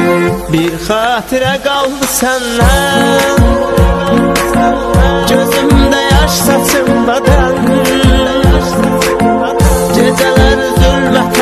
Bir xatirə qaldı səndən, gözümdə yaş saçımdadan. Gecələr zülmət